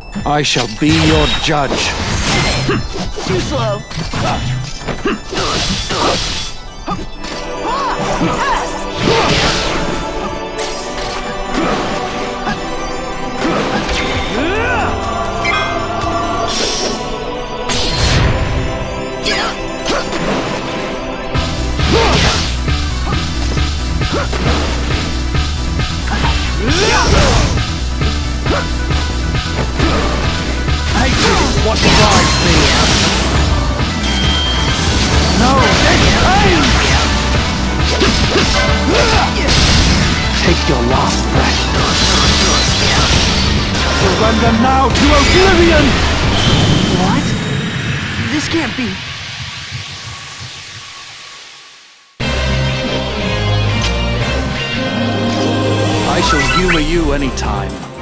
I shall be your judge. Too slow. What drives me? No, this pain! Take your last breath. Surrender now to Oblivion! What? This can't be. I shall humor you anytime.